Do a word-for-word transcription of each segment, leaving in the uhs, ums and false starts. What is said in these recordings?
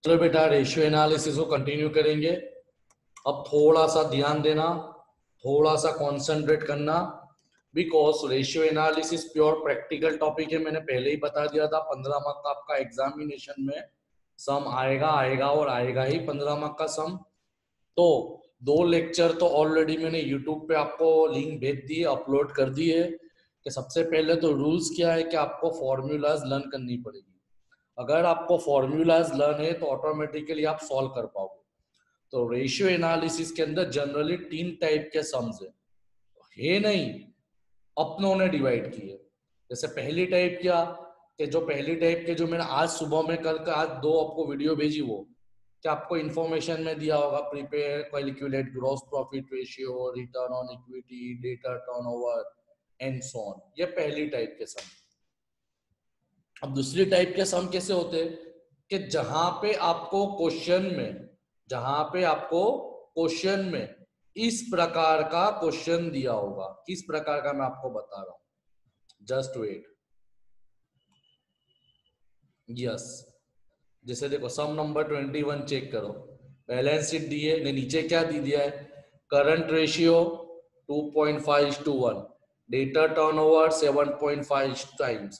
चलो बेटा ratio analysis को कंटिन्यू करेंगे। अब थोड़ा सा ध्यान देना, थोड़ा सा कॉन्सेंट्रेट करना, because ratio analysis pure practical topic है। मैंने पहले ही बता दिया था पंद्रह मार्क का आपका एग्जामिनेशन में सम आएगा आएगा और आएगा ही पंद्रह मार्क का सम। तो दो लेक्चर तो ऑलरेडी मैंने यूट्यूब पे आपको लिंक भेज दिए, अपलोड कर दिए। कि सबसे पहले तो रूल्स क्या है कि आपको फॉर्मूलाज लर्न करनी पड़ेगी। अगर आपको फॉर्मूलाज लर्न है तो ऑटोमेटिकली आप सॉल्व कर पाओगे। तो रेशियो एनालिसिस के अंदर जनरली तीन टाइप के सम्स है, है नहीं, अपनों ने डिवाइड किए। जैसे पहली टाइप क्या कि जो पहली टाइप के जो मैंने आज सुबह में कल का आज दो आपको वीडियो भेजी, वो क्या आपको इंफॉर्मेशन में दिया होगा, prepare calculate gross profit ratio, return on equity, debtor turnover and so on. ये पहली टाइप के सम। अब दूसरी टाइप के सम कैसे होते हैं कि जहां पे आपको क्वेश्चन में जहां पे आपको क्वेश्चन में इस प्रकार का क्वेश्चन दिया होगा। किस प्रकार का मैं आपको बता रहा हूं, जस्ट वेट। यस, जैसे देखो sum number twenty one check करो, बैलेंस शीट दी है, नीचे क्या दी दिया है, current ratio two point five to one, debtor turnover seven point five times,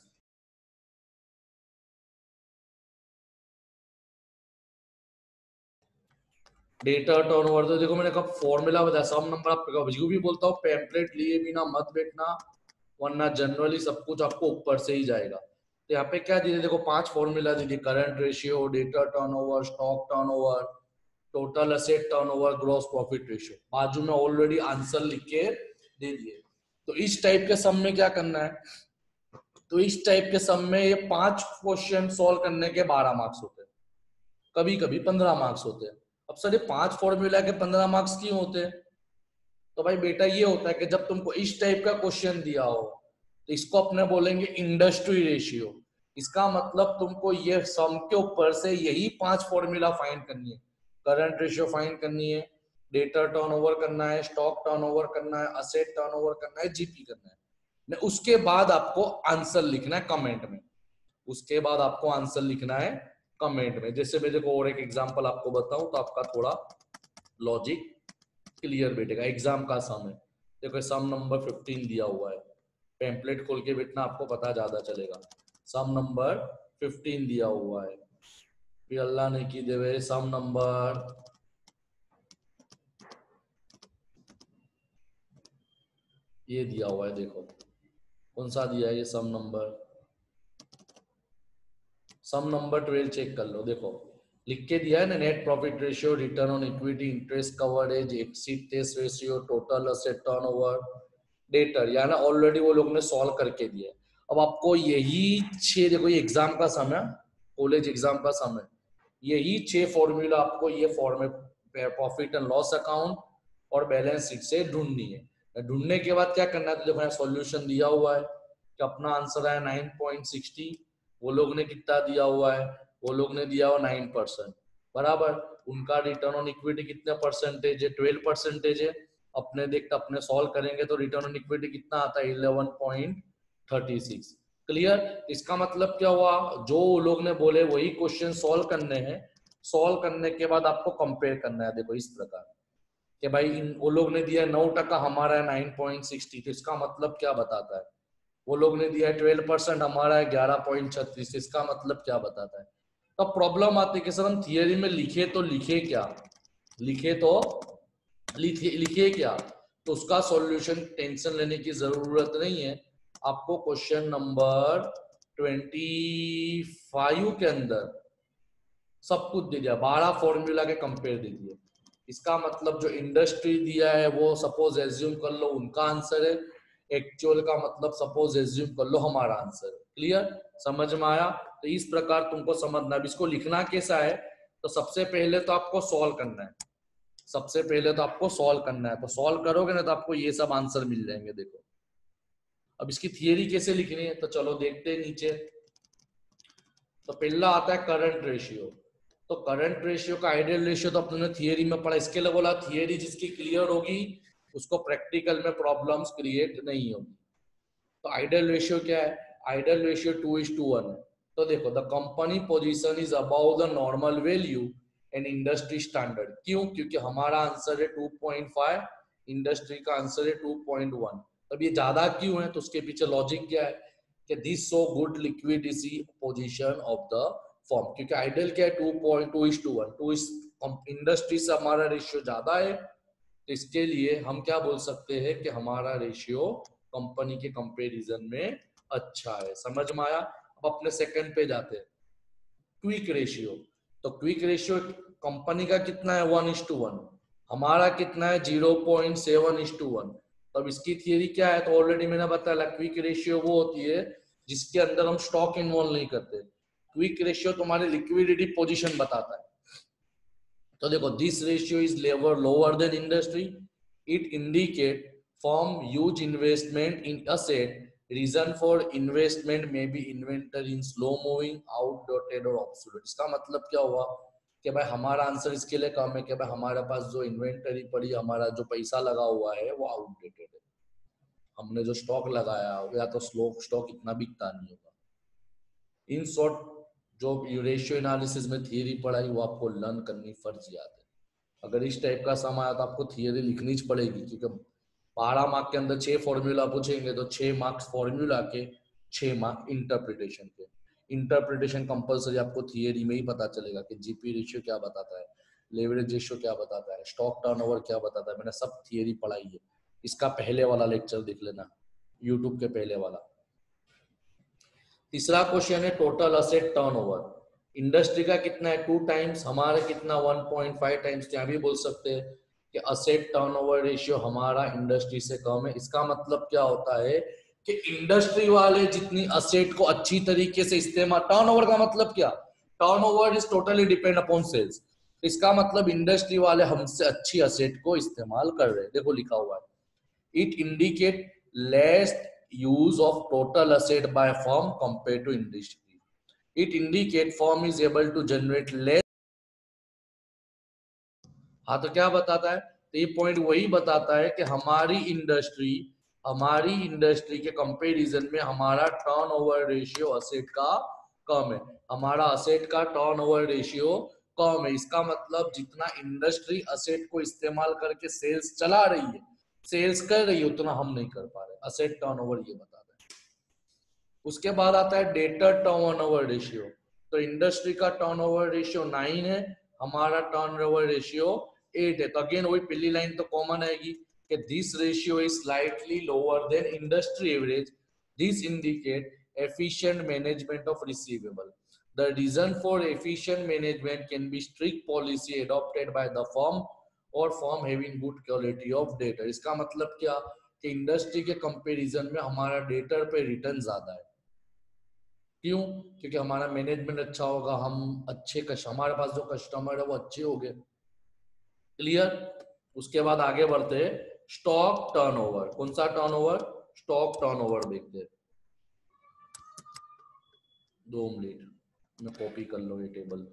debtor turnover. तो देखो मैंने कब फॉर्मूला बताया, सम नंबर आप यू भी बोलता हूँ पैम्पलेट लिए बिना मत बैठना, वरना जनरली सब कुछ आपको ऊपर से ही जाएगा। तो यहाँ पे क्या दीजिए, देखो पांच फॉर्मूला दीजिए, current ratio, debtor turnover, stock turnover, total asset turnover, gross profit ratio. बाजू में ऑलरेडी आंसर लिख के दे दिए। तो इस टाइप के सम में क्या करना है, तो इस टाइप के सम में ये पांच क्वेश्चन सॉल्व करने के बारह मार्क्स होते हैं, कभी कभी पंद्रह मार्क्स होते हैं। अब सर ये पांच फॉर्मूला के पंद्रह मार्क्स क्यों होते हैं? तो भाई बेटा ये होता है कि जब तुमको इस टाइप का क्वेश्चन दिया हो तो इसको अपने बोलेंगे इंडस्ट्री रेशियो। इसका मतलब तुमको ये सम के ऊपर से यही पांच फॉर्मूला फाइंड करनी है। करंट रेशियो फाइंड करनी है, डेटा टर्नओवर करना है, स्टॉक टर्नओवर करना है, असेट टर्नओवर करना है, जीपी करना है। ने उसके बाद आपको आंसर लिखना है कमेंट में। उसके बाद आपको आंसर लिखना है कमेंट में। जैसे मैं देखो और एक एग्जांपल आपको बताऊं तो आपका थोड़ा लॉजिक क्लियर बैठेगा। एग्जाम का सम है, देखो सम नंबर फिफ्टीन दिया हुआ है, पैम्पलेट खोल के बैठना, आपको पता ज्यादा चलेगा। सम नंबर फिफ्टीन दिया हुआ है, फिर अल्लाह ने की देवे सम नंबर ये दिया हुआ है, देखो कौन सा दिया है ये sum number, sum number twelve check कर लो। देखो लिख के दिया है ना, net profit ratio, return on equity, interest coverage, acid test ratio, total asset turnover, debtor, यानी ऑलरेडी वो लोग ने सॉल्व करके दिया है। अब आपको यही छह, देखो ये एग्जाम का समय, कॉलेज एग्जाम का समय, यही छह फॉर्मूला आपको ये firm profit and loss account और बैलेंस शीट से ढूंढनी है। ढूंढने के बाद क्या करना है, तो देखो यहाँ सॉल्यूशन दिया हुआ है कि अपना आंसर है नाइन पॉइंट सिक्सटी, वो लोग ने कितना दिया हुआ है, वो लोग ने दिया हुआ नाइन परसेंट बराबर। उनका रिटर्न ऑन इक्विटी कितने परसेंटेज है, ट्वेल्व परसेंटेज है। अपने देखते अपने सॉल्व करेंगे तो रिटर्न ऑन इक्विटी कितना आता है, eleven point thirty six. Clear? इसका मतलब क्या हुआ, जो लोग ने बोले वही क्वेश्चन सॉल्व करने हैं। सॉल्व करने के बाद आपको कंपेयर करना है, देखो इस प्रकार कि भाई इन वो लोग ने दिया नौ टका, हमारा है नाइन पॉइंट सिक्सटी, तो इसका मतलब क्या बताता है। वो लोग ने दिया है ट्वेल्व परसेंट, हमारा है ग्यारह पॉइंट छत्तीस, इसका मतलब क्या बताता है। तो प्रॉब्लम आती है कि सर हम थियरी में लिखे तो लिखे क्या, लिखे तो लिखे लिखे क्या। तो उसका सॉल्यूशन टेंशन लेने की जरूरत नहीं है। आपको क्वेश्चन नंबर ट्वेंटी फाइव के अंदर सब कुछ दे दिया, बारह फॉर्मूला के कंपेयर दे दिए। इसका मतलब जो इंडस्ट्री दिया है वो सपोज एज्यूम कर लो उनका आंसर है, एक्चुअल का मतलब सपोज एज्यूम कर लो हमारा आंसर है। क्लियर? समझ में आया? तो इस प्रकार तुमको समझना। अब इसको लिखना कैसा है, तो सबसे पहले तो आपको सॉल्व करना है, सबसे पहले तो आपको सॉल्व करना है। तो सॉल्व करोगे ना तो आपको ये सब आंसर मिल जाएंगे। देखो अब इसकी थियरी कैसे लिखनी है, तो चलो देखते हैं नीचे। तो पहला आता है करंट रेशियो। तो करंट रेशियो का आइडियल रेशियो तो अपने थियरी में पढ़ा, इसके लिए बोला थियरी जिसकी क्लियर होगी उसको प्रैक्टिकल में प्रॉब्लम्स क्रिएट नहीं होगी। तो आइडियल रेशियो क्या है, ideal ratio two is to one है। तो देखो the company position is above the normal value and industry standard. क्यों? क्योंकि हमारा आंसर है टू पॉइंट फाइव, इंडस्ट्री का आंसर है टू पॉइंट वन। तब ये ज्यादा क्यों है? तो उसके पीछे लॉजिक क्या है कि this so good liquidity position of the firm, क्योंकि आइडियल क्या है two point two is to one, two is industry से हमारा रेशियो ज्यादा है, तो इसके लिए हम क्या बोल सकते हैं कि हमारा रेशियो कंपनी के कंपैरिजन में अच्छा है। समझ में आया? अब अपने सेकंड पे जाते हैं, क्विक रेशियो। तो क्विक रेशियो कंपनी का कितना है? वन इज टू वन, हमारा कितना है? Zero point seven is to one. तब इसकी थियरी क्या है? तो ऑलरेडी मैंने बताया क्विक रेशियो वो होती है जिसके अंदर हम स्टॉक इन्वॉल्व नहीं करते। क्विक रेशियो तुम्हारी लिक्विडिटी पोजीशन बताता है। तो देखो this ratio is level lower than industry, it indicate firm huge investment in asset, reason for investment may be inventory in slow moving, outdated और ऑब्सोलेट। इसका मतलब क्या हुआ कि भाई हमारा आंसर इसके लिए कम है कि भाई हमारे पास जो इन्वेंटरी पड़ी, हमारा जो पैसा लगा हुआ है वो आउटडेटेड है, हमने जो स्टॉक लगाया या तो स्लो स्टॉक इतना बिकता नहीं होगा। इन शॉर्ट जो रेशियो एनालिसिस में थियरी पढ़ाई वो आपको लर्न करनी फर्जियात है। अगर इस टाइप का सम आया तो आपको थियरी लिखनी पड़ेगी, क्योंकि बारह मार्क के अंदर छह फॉर्मूला पूछेंगे तो छह मार्क्स फॉर्मूला के, छह मार्क इंटरप्रिटेशन के। इंटरप्रिटेशन कंपलसरी आपको थियरी में ही पता चलेगा कि जीपी रेशियो क्या बताता है, लेवरेज रेशियो क्या बताता है, स्टॉक टर्नओवर क्या बताता है। मैंने सब थियरी पढ़ाई है, इसका पहले वाला लेक्चर देख लेना, यूट्यूब के पहले वाला। तीसरा क्वेश्चन है टोटल असेट टर्नओवर। इंडस्ट्री का कितना है? टू टाइम्स, हमारा कितना? One point five times. यहाँ भी बोल सकते हैं कि असेट टर्नओवर रेशियो हमारा इंडस्ट्री से कम है। इसका मतलब क्या होता है कि इंडस्ट्री वाले जितनी असेट को अच्छी तरीके से इस्तेमाल, टर्नओवर का मतलब क्या? Turnover is totally depend upon sales. इसका मतलब इंडस्ट्री वाले हमसे अच्छी असेट को इस्तेमाल कर रहे हैं। देखो लिखा हुआ है, it indicate less use of total asset by firm compared to industry. It indicate firm is able to generate less। हाँ तो क्या बताता है? तो ये पॉइंट वही बताता है कि हमारी इंडस्ट्री हमारी इंडस्ट्री के कंपैरिजन में हमारा टर्नओवर रेशियो असेट का कम है, हमारा असेट का टर्नओवर रेशियो कम है। इसका मतलब जितना इंडस्ट्री असेट को इस्तेमाल करके सेल्स चला रही है, सेल्स कर रही है, उतना हम नहीं कर पा रहे। असेट टर्नओवर ये बताता है। उसके बाद आता है डेटर टर्नओवर रेशियो। तो इंडस्ट्री का टर्नओवर रेशियो नाइन है, हमारा टर्नओवर रेशियो एट है। तो अगेन वही पहली लाइन तो कॉमन आएगी कि this ratio is slightly lower than industry average, this indicate efficient management of receivable. The reason for efficient management can be strict policy adopted by the firm or firm having good quality of data। इसका मतलब क्या कि industry के comparison में हमारा debtor पे return ज्यादा है। क्यों? क्योंकि हमारा मैनेजमेंट अच्छा होगा, हम अच्छे कश हमारे पास जो कस्टमर है वो अच्छे हो गए। क्लियर? उसके बाद आगे बढ़ते हैं स्टॉक टर्नओवर। कौन सा टर्नओवर? स्टॉक टर्नओवर देखते हैं। दो मिनट में कॉपी कर लो ये टेबल।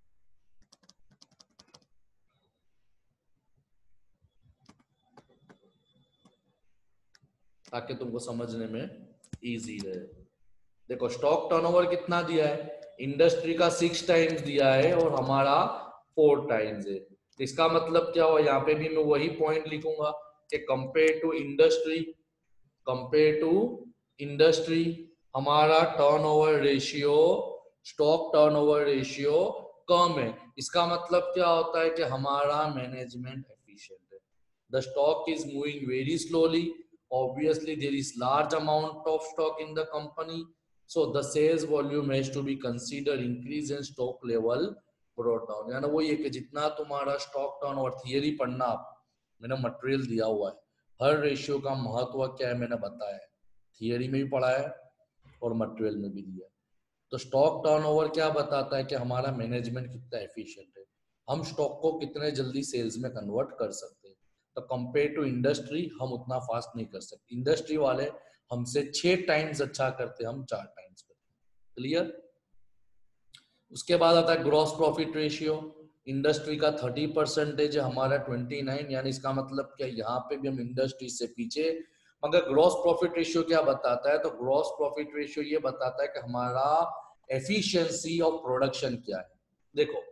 ताकि तुमको समझने में इजी रहे। देखो स्टॉक टर्नओवर कितना दिया है? इंडस्ट्री का सिक्स टाइम्स दिया है और हमारा फोर टाइम्स है। इसका मतलब क्या हुआ? यहाँ पे भी मैं वही पॉइंट लिखूंगा कि compare to industry compare to industry हमारा turnover ratio, stock turnover ratio कम है। इसका मतलब क्या होता है कि हमारा मैनेजमेंट एफिशिएंट है। The stock is moving very slowly, obviously there is large amount of stock in the company, so the sales volume has to be considered increase in stock level brought down। यानी वो ये कि जितना तुम्हारा stock turnover, theory पढ़ना आप, मैंने material दिया हुआ है, हर रेशियो का महत्व क्या है मैंने बताया है, थियरी में भी पढ़ा है और मटेरियल में भी दिया है। तो स्टॉक टर्नओवर क्या बताता है कि हमारा मैनेजमेंट कितना एफिशिएंट है, हम स्टॉक को कितने जल्दी सेल्स में कन्वर्ट कर सकते हैं। तो कंपेयर टू इंडस्ट्री हम उतना फास्ट नहीं कर सकते। इंडस्ट्री वाले हमसे छह टाइम्स अच्छा करते, हम चार टाइम्स करते। क्लियर? उसके बाद आता है ग्रॉस प्रॉफिट रेशियो। इंडस्ट्री का थर्टी परसेंटेज है, हमारा ट्वेंटी नाइन, यानी इसका मतलब क्या, यहाँ पे भी हम इंडस्ट्री से पीछे। मगर ग्रॉस प्रॉफिट रेशियो क्या बताता है? तो ग्रॉस प्रॉफिट रेशियो ये बताता है कि हमारा एफिशिएंसी ऑफ प्रोडक्शन क्या है, देखो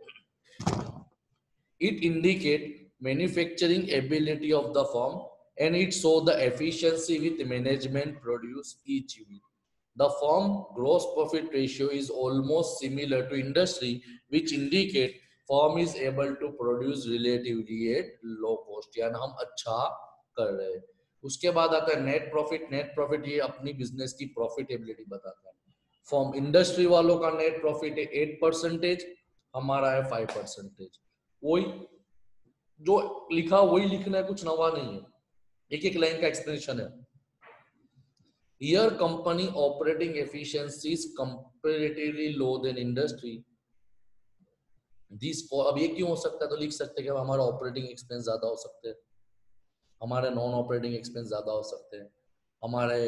it indicate manufacturing ability of the firm and it show the efficiency with management produce each unit. The firm gross profit ratio is almost similar to industry, which indicate firm is able to produce relatively at low cost, यानी हम अच्छा कर रहे हैं। उसके बाद आता है नेट प्रॉफिट। नेट प्रॉफिट ये अपनी बिजनेस की प्रॉफिटेबिलिटी बताता है। फॉर्म इंडस्ट्री वालों का नेट प्रॉफिट है एट परसेंटेज, हमारा है फाइव परसेंटेज। वही जो लिखा वही लिखना है, कुछ नवा नहीं है, एक एक लाइन का एक्सप्लेनेशन है। Here company operating efficiency is comparatively low than industry. This अब ये क्यों हो सकता है, तो लिख सकते हैं कि हमारा ऑपरेटिंग एक्सपेंस ज्यादा हो सकते हैं, हमारे नॉन ऑपरेटिंग एक्सपेंस ज्यादा हो सकते हैं, हमारे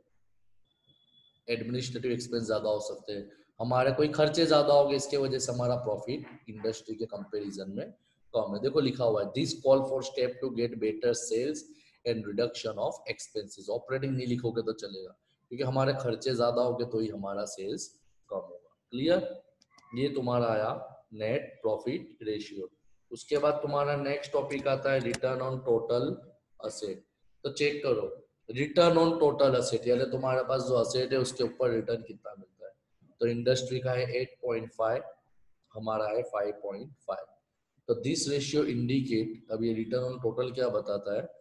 एडमिनिस्ट्रेटिव एक्सपेंस ज्यादा हो सकते हैं, हमारे कोई खर्चे ज्यादा हो गए, इसके वजह से हमारा प्रॉफिट इंडस्ट्री के कंपैरिजन में कम है। देखो लिखा हुआ है this call for step to get better sales and reduction of expenses. Operating नहीं लिखोगे तो चलेगा, क्योंकि हमारे खर्चे ज्यादा हो गए तो ही हमारा सेल्स कम होगा। क्लियर? ये तुम्हारा आया नेट प्रॉफिट रेशियो। उसके बाद तुम्हारा नेक्स्ट टॉपिक आता है रिटर्न ऑन टोटल असेट। तो चेक करो रिटर्न ऑन टोटल असेट, यानी तुम्हारे पास जो असेट है उसके ऊपर रिटर्न कितना मिलता है। तो इंडस्ट्री का है एट पॉइंट फाइव, हमारा है फाइव पॉइंट फाइव। तो दिस रेशियो इंडिकेट, अब ये रिटर्न ऑन टोटल क्या बताता है,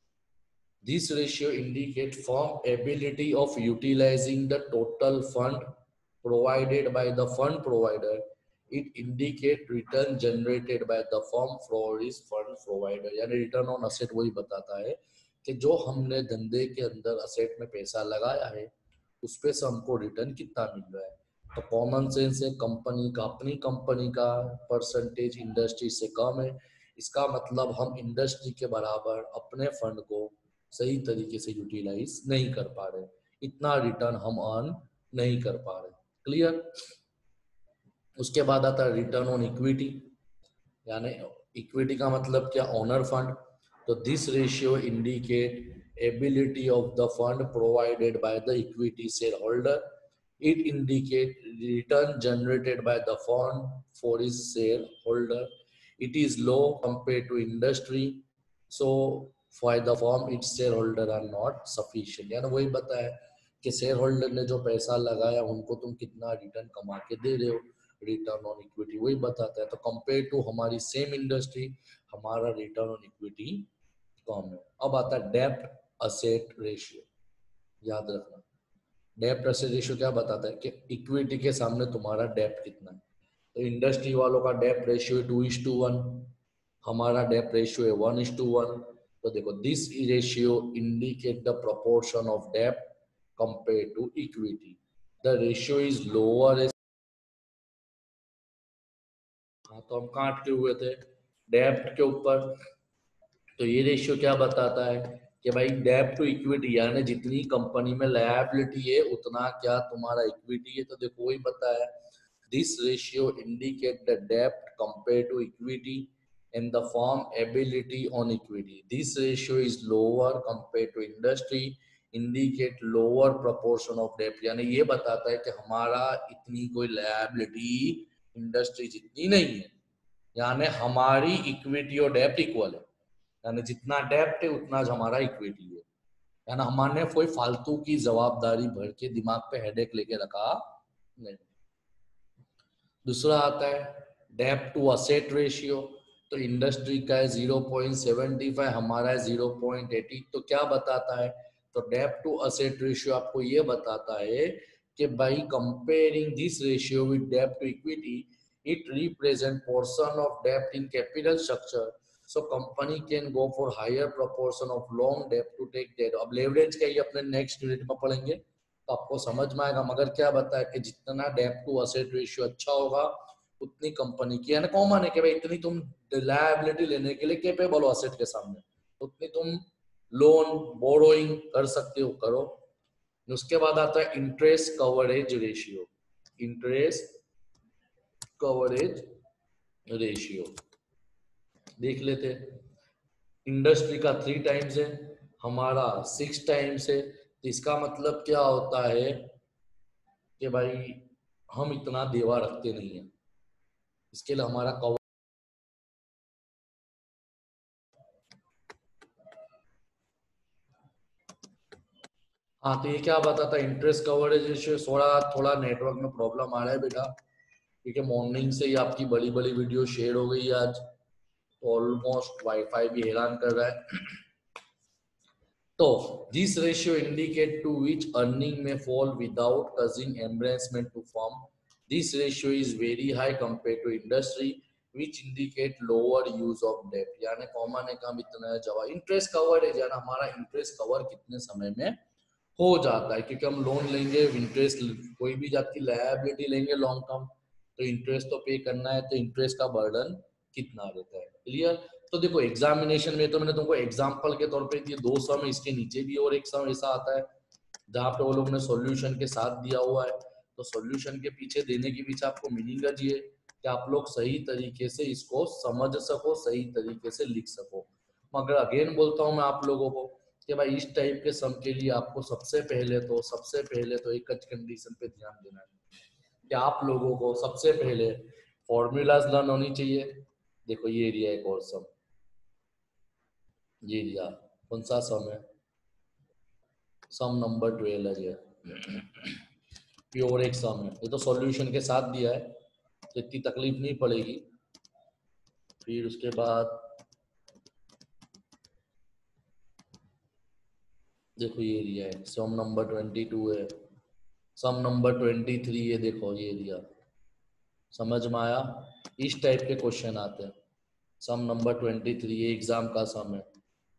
this ratio indicate firm ability of utilizing the total fund provided by the fund provider. It indicate return generated by the firm for इस fund provider. यानी return on asset वही बताता है कि जो हमने धंधे के अंदर असेट में पैसा लगाया है उस पे से हमको रिटर्न कितना मिल रहा है। तो कॉमन सेंस है, कंपनी का अपनी कंपनी का परसेंटेज इंडस्ट्री से कम है, इसका मतलब हम इंडस्ट्री के बराबर अपने फंड को सही तरीके से यूटिलाइज नहीं कर पा रहे, इतना रिटर्न हम अर्न नहीं कर पा रहे। क्लियर? उसके बाद आता है रिटर्न ऑन इक्विटी, यानी इक्विटी का मतलब क्या, ओनर फंड। तो this ratio indicate ability of the fund provided by the equity share holder. It indicate return generated by the fund for its share holder. It is low compare to industry, so for the firm its share holder are not sufficient. यानी वही बताया कि share holder ने जो पैसा लगाया उनको तुम कितना रिटर्न कमा के दे रहे हो, रिटर्न ऑन इक्विटी वही बताता है। तो कंपेयर टू हमारी सेम इंडस्ट्री हमारा रिटर्न ऑन इक्विटी कम है। अब आता है डेब्ट असेट रेशियो। याद रखना डेब्ट असेट रेशियो क्या बताता है कि इक्विटी के सामने तुम्हारा डेब्ट कितना है। तो इंडस्ट्री वालों का डेब्ट रेशियो है टू इज टू वन, हमारा डेब्ट रेशियो है वन इज टू वन। तो देखो this ratio indicate the proportion of डेब्ट compare to equity. The ratio is lower. हाँ तो हम काट के हुए थे डेब्ट के ऊपर। तो ये रेशियो क्या बताता है कि भाई डेब्ट टू इक्विटी, यानी जितनी कंपनी में लायबिलिटी है उतना क्या तुम्हारा इक्विटी है। तो देखो वही बताया दिस रेशियो इंडिकेट द डेब्ट compare to equity and the firm ability on equity. This ratio is lower compare to industry, indicate lower proportion of डेब्ट। यानी ये बताता है कि हमारा इतनी कोई लायबिलिटी इंडस्ट्री जितनी नहीं है, यानी हमारी इक्विटी और डेब्ट इक्वल है, यानी जितना डेब्ट है उतना हमारा इक्विटी है। यानी हमारे कोई फालतू की जवाबदारी भर के दिमाग पे हेडेक लेके रखा नहीं। दूसरा आता है डेब्ट टू असेट रेशियो। तो इंडस्ट्री का है जीरो पॉइंट सेवन फाइव, हमारा है जीरो पॉइंट एट ज़ीरो। तो क्या बताता है, तो डेब्ट टू असेट रेशियो आपको ये बताता है कि भाई कंपेयरिंग दिस रेशियो विद डेब्ट to equity, it represent portion of debt in capital structure, so company can go for higher proportion of long debt to take debt। अब लेवरेज का ये अपने नेक्स्ट यूनिट में पढ़ेंगे तो आपको समझ में आएगा, मगर क्या बताया कि जितना डेब्ट टू असेट रेशियो अच्छा होगा उतनी कंपनी की, यानी कॉमन है कि भाई इतनी तुम लायबिलिटी लेने के लिए कैपेबल हो असेट के सामने, उतनी तुम लोन बोरोइंग कर सकते हो, करो। उसके बाद आता है interest coverage ratio. Interest coverage ratio देख लेते, इंडस्ट्री का थ्री टाइम्स है, हमारा सिक्स टाइम्स है। तो इसका मतलब क्या होता है कि भाई हम इतना देवा रखते नहीं है, इसके लिए हमारा कवर। हाँ तो ये क्या बताता है, इंटरेस्ट कवरेज रेशियो। थोड़ा थोड़ा नेटवर्क में प्रॉब्लम आ रहा है बेटा, क्योंकि मॉर्निंग से ही आपकी बड़ी बड़ी वीडियो शेयर हो गई है आज, तो ऑलमोस्ट वाईफाई भी हैरान कर रहा है। तो this ratio indicate to which earning may fall without causing embarrassment to firm. This ratio is very high compared to industry which indicate lower use of debt. यानी कॉमन है काम इतना है जवाब इंटरेस्ट कवर है, यानी हमारा इंटरेस्ट कवर कितने समय में हो जाता है, क्योंकि हम लोन लेंगे इंटरेस्ट, कोई भी जात की लायबिलिटी लेंगे लॉन्ग टर्म, तो इंटरेस्ट तो पे करना है, तो इंटरेस्ट का बर्डन कितना रहता है। क्लियर। तो देखो एग्जामिनेशन में तो मैंने तुमको एग्जांपल के तौर पे दिए दो सम, इसके नीचे भी और एक सम ऐसा आता है जहाँ पे वो लोग ने सॉल्यूशन के साथ दिया हुआ है, तो सॉल्यूशन के पीछे देने के पीछे आपको मीनिंग है कि आप लोग सही तरीके से इसको समझ सको, सही तरीके से लिख सको। मगर अगेन बोलता हूँ मैं आप लोगों को कि भाई इस टाइप के सम के लिए आपको सबसे पहले तो सबसे पहले तो एक कंडीशन पे ध्यान देना है कि आप लोगों को सबसे पहले फॉर्मूलाज लर्न होनी चाहिए। देखो ये एरिया एक और सम, ये एरिया कौन सा सम है, सम नंबर ट्वेल्व है ये। ये और एक सम है, ये तो सॉल्यूशन के साथ दिया है तो इतनी तकलीफ नहीं पड़ेगी। फिर उसके बाद देखो ये एरिया है, सम नंबर ट्वेंटी टू है, सम नंबर ट्वेंटी थ्री है। देखो ये एरिया समझ में आया, इस टाइप के क्वेश्चन आते हैं। सम नंबर ट्वेंटी थ्री ये एग्जाम का सम है।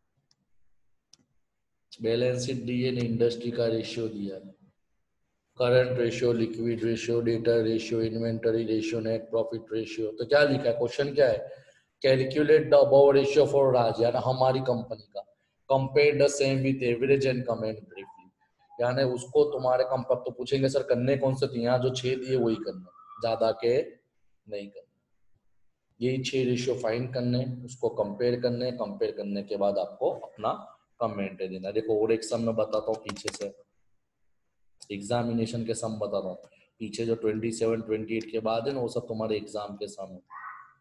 बैलेंस शीट दी है, इंडस्ट्री का रेशियो दिया है, current ratio, liquid ratio, debtor ratio, inventory ratio, net profit ratio. तो क्या लिखा है, क्वेश्चन क्या है, calculate the above ratio for Raj, यानी हमारी कंपनी का, compare the same with average and comment briefly. यानी उसको तुम्हारे कंपेयर तो पूछेंगे सर करने कौन से थे, यहाँ जो छह दिए वही करने, ज्यादा के नहीं करने। यही छह रेशियो फाइंड करने, उसको कंपेयर करने, कंपेयर करने के बाद आपको अपना कमेंट देना। देखो और एक सम मैं बताता हूँ पीछे से, एग्जामिनेशन के सम बता रहा हूँ, पीछे जो ट्वेंटी सेवन ट्वेंटी एट के बाद है ना वो सब तुम्हारे एग्जाम के सम है।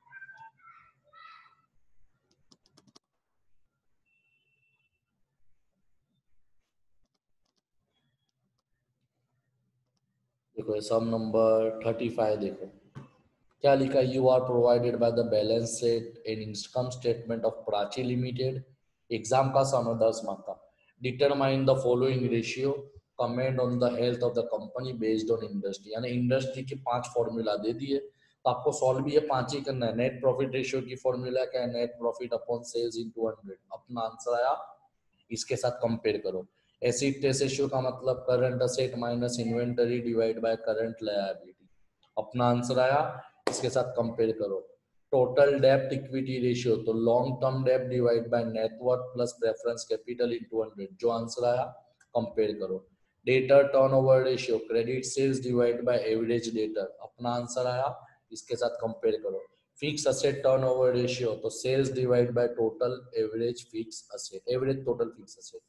देखो सम नंबर थर्टी फाइव देखो क्या लिखा, you are provided by the balance sheet and income statement of Prachi limited. Exam का सम है दस मार्क का। Determine the following ratio, comment on the health of the company based on industry. यानी industry के पांच फॉर्मूला दे दिए, तो आपको सॉल्व भी ये पांच ही करना है। नेट प्रॉफिट रेशियो की फॉर्मूला क्या है, net profit upon sales into hundred. अपना आंसर आया, इसके साथ कंपेयर करो। एसिड टेस्ट रेशियो का मतलब current asset minus inventory divide by current liability. अपना आंसर आया, इसके साथ कंपेयर करो। टोटल डेब्ट इक्विटी रेशियो, तो लॉन्ग टर्म डेब्ट divide by net worth plus preference capital into hundred. जो आंसर आया कंपेयर करो। Debtor turnover ratio, credit sales divide by average debtor. अपना आंसर आया, इसके साथ कंपेयर करो। फिक्स असेट टर्नओवर रेशियो, तो sales divide by total average fix asset, average total fix asset.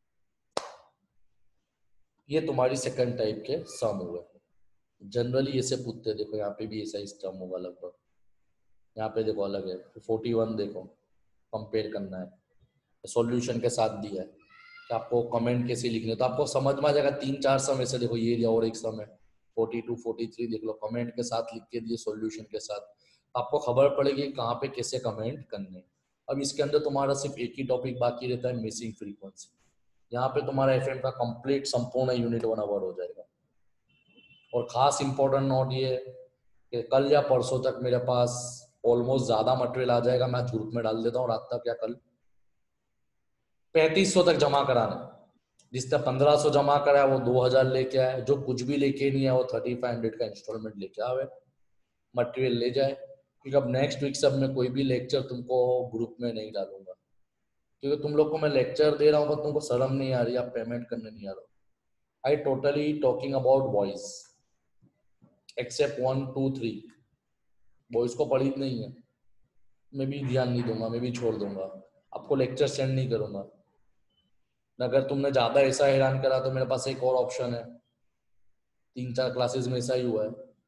ये तुम्हारी सेकंड टाइप के सम हुए। जनरली ऐसे पूछते, देखो यहाँ पे भी ऐसा ही सम होगा लगभग। यहाँ पे देखो अलग है, फोर्टी वन देखो कंपेयर करना है, सॉल्यूशन के साथ दिया है कि आपको कमेंट कैसे लिखने, तो आपको समझ में आ जाएगा। तीन चार सम ऐसे देखो, ये और एक सम है फोर्टी टू फोर्टी थ्री देख लो, कमेंट के साथ लिख के दिए सॉल्यूशन के साथ, आपको खबर पड़ेगी कहाँ पे कैसे कमेंट करने। अब इसके अंदर तुम्हारा सिर्फ एक ही टॉपिक बाकी रहता है, मिसिंग फ्रीक्वेंसी। यहाँ पे तुम्हारा एफएम का कंप्लीट संपूर्ण यूनिट वन अवर हो जाएगा। और खास इंपॉर्टेंट नोट ये कि कल या परसों तक मेरे पास ऑलमोस्ट ज्यादा मटेरियल आ जाएगा, मैं ग्रुप में डाल देता हूँ रात तक या कल। पैंतीस सौ तक जमा कराना, जिसने पंद्रह सौ जमा करा है वो दो हजार लेके आए, जो कुछ भी लेके नहीं है वो थर्टी फाइव हंड्रेड का इंस्टॉलमेंट लेके आवे, मटेरियल ले जाए। क्योंकि अब नेक्स्ट वीक सब में कोई भी लेक्चर तुमको ग्रुप में नहीं डालूंगा, क्योंकि तुम लोग को मैं लेक्चर दे रहा हूँ पर तुमको शर्म नहीं आ रही, आप पेमेंट करने नहीं आ रहे हो। I totally talking about boys, except one two three, boys को पढ़ी नहीं है, मैं भी ध्यान नहीं दूंगा, मैं भी छोड़ दूंगा, आपको लेक्चर सेंड नहीं करूंगा। अगर तुमने ज्यादा ऐसा हैरान करा तो मेरे पास एक और ऑप्शन है, तीन चार क्लासेस में ऐसा ही हुआ है,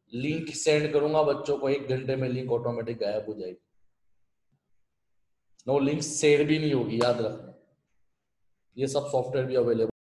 लिंक सेंड करूंगा बच्चों को, एक घंटे में लिंक ऑटोमेटिक गायब हो जाएगी। नो लिंक शेयर भी नहीं होगी, याद रखना। ये सब सॉफ्टवेयर भी अवेलेबल